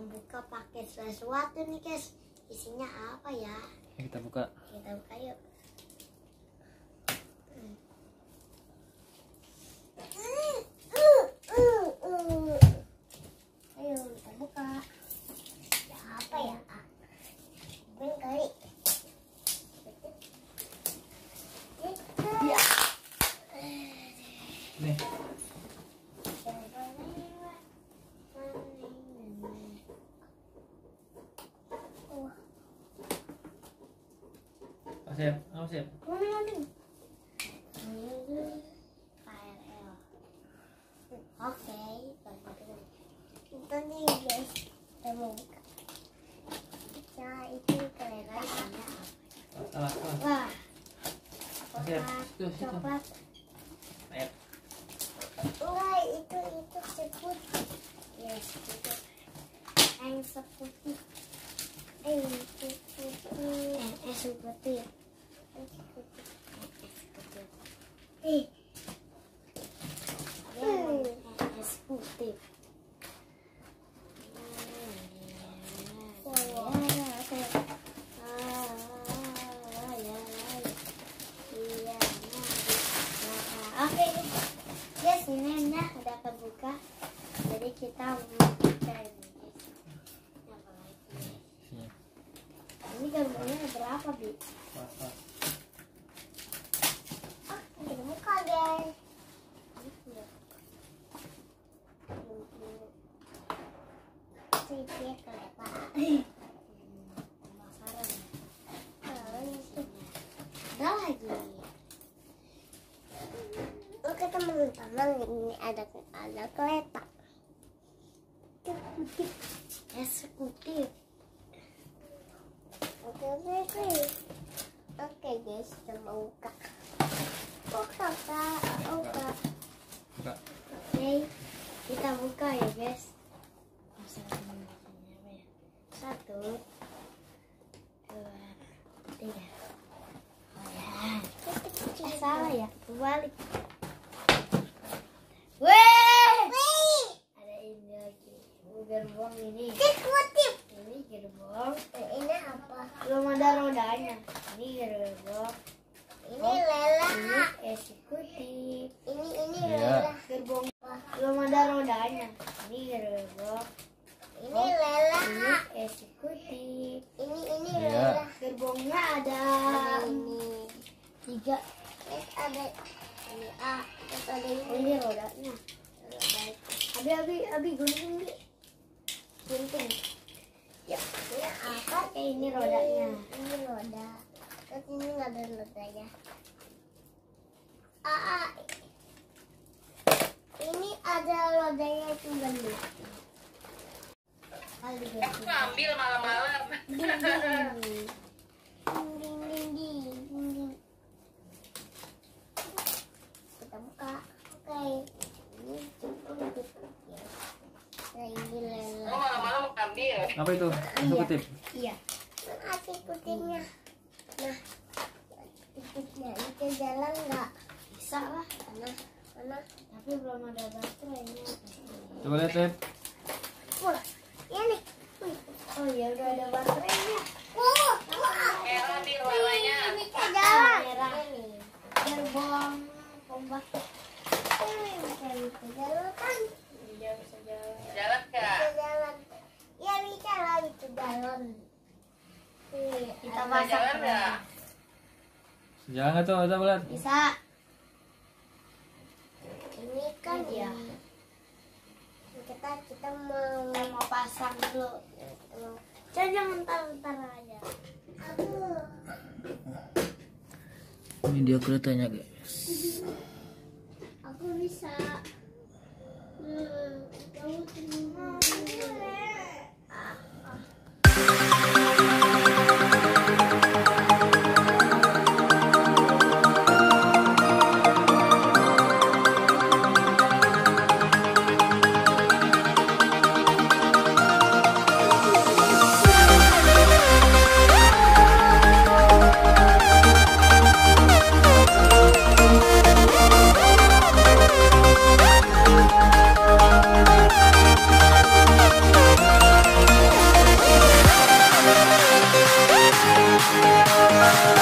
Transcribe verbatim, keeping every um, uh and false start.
membuka paket sesuatu nih guys. Isinya apa ya? Kita buka. Kita buka yuk. Hmm. Ayo kita buka. Ya apa ya? Mungkin kali. Ya. Nih. Siap, oh siap. Oke, itu nih guys, kita mau buka. Ya itu kelihatan isinya apa? Salah, salah. Wah, Siap. Tuh, situ. coklat. Ayo. Enggak, itu itu seputih. Yes, itu yang seputih. Eh, itu putih. Eh, eh seputih ya. Eh, seputih. Eh, seputih. Eh, es putih. Oke, guys, ini udah udah kebuka. Jadi kita buka ini. Apa lagi? Ini gambarnya berapa, Bi? Oh, kita buka, guys. Sipir kelihatan. Pemasaran. Ada lagi. Oke teman-teman, ini ada ada kereta. Eksekutif. Eksekutif. Oke oke oke. Oke guys, kita mau buka. Buka kak, buka. Buka. Oke, kita buka ya guys. Satu, dua, tiga. Oh ya, eh, salah ya, kebalik. Weh, ada ini lagi. Gerbong ini. Eksekutif. Ini gerbong. Ini apa? Belum ada rodanya. Ini gerbong. Ini oh, lela. Ini eksekutif. Ini ini Iya. lela. Gerbong. Belum ada rodanya. Ini gerbong. Ini oh, lela. Ini eksekutif. Ini ini Iya. lela. Gerbongnya ada ini tiga. Terus ada ini A. Terus ada ini. Oh, ini rodanya. Baik. Abi abi abi gunting bi. Gunting. Ya. Ini apa? Eh, ini rodanya. Ini roda. Terus ini nggak ada rodanya. A A. Ini ada rodanya itu gendut. Aku ngambil malam-malam. Ding ding ding. Ding ding ding ding. Kita buka. Oke. Ini cukup gitu. Nah, ini lele. Oh, malam-malam ngambil. Apa itu? Eksekutif. Iya. Nah, ikutinnya. Nah, ikutnya itu jalan nggak? Bisa lah. Mana? Mana? Tapi belum ada baterainya. Coba lihat, lihat. Wah, ini. Oh ya udah ada baterainya. Wah, wah. Merah di warnanya. Ini ke jalan. Merah ini. Gerbong pompa. Ini bisa bisa jalan kan? Iya bisa jalan. Jalan nggak? Bisa jalan. Ya bisa lah itu jalan. Nih, kita Bisa masak. jalan nggak? Jalan nggak tuh? Coba lihat. Bisa. Ini kan ya. Kita kita mau mau pasang dulu. Jangan jangan ntar-ntar aja. Aku. Ini dia keretanya, guys. Aku bisa. Hmm, kamu terima. Dadah.